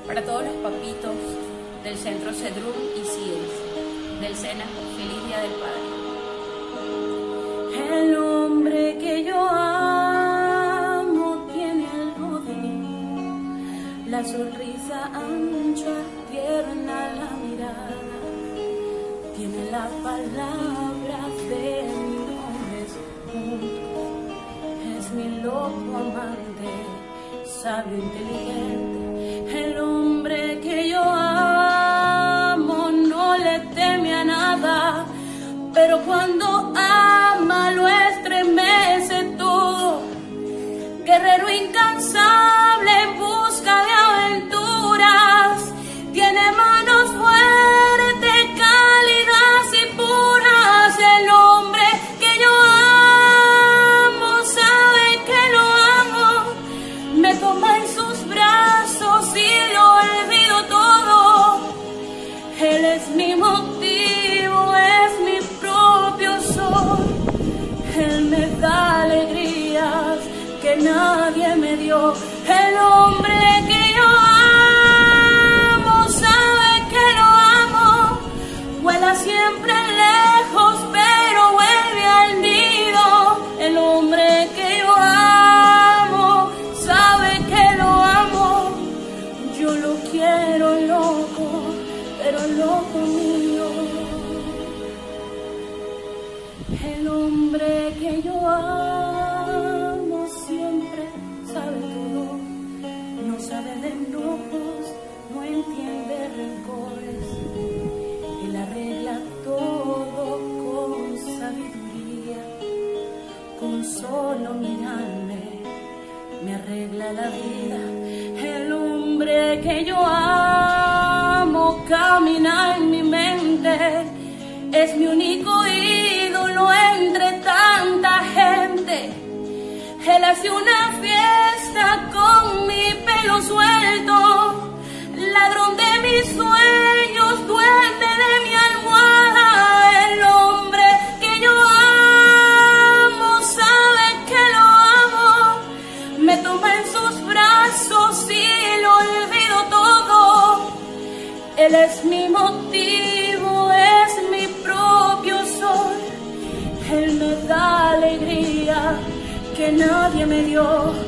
Para todos los papitos del Centro Cedrum y CIES, del SENA, feliz Día del Padre. El hombre que yo amo tiene algo de mí, la sonrisa ancha, tierna la mirada, tiene la palabra de mil hombres juntos, es mi loco amante, sabio, inteligente. El hombre que yo amo no le teme a nada, pero cuando ama lo estremece todo. Guerrero incansable en busca de aventuras, tiene manos fuertes, cálidas y puras. El hombre que yo amo sabe que lo amo, me toma en sus brazos y lo olvido todo. Él es mi motivo, es mi propio sol, él me da alegrías que nadie me dio. El hombre que yo amo sabe que lo amo, vuela siempre lejos pero vuelve al nido. El hombre que yo amo sabe que lo amo, yo lo quiero loco, pero loco mío. El hombre que yo amo siempre sabe todo, no sabe de enojos, no entiende rencores, él arregla todo con sabiduría, con solo mirarme me arregla la vida. El hombre que yo amo camina en mi mente, es mi único ídolo entre tanta gente. Él hace una fiesta con mi pelo suelto, ladrón de mis sueños, duende de mi almohada. El hombre que yo amo sabe que lo amo, me toma en sus brazos y lo olvido todo. Él es mi motivo, es mi propio sol, él me da alegría que nadie me dio.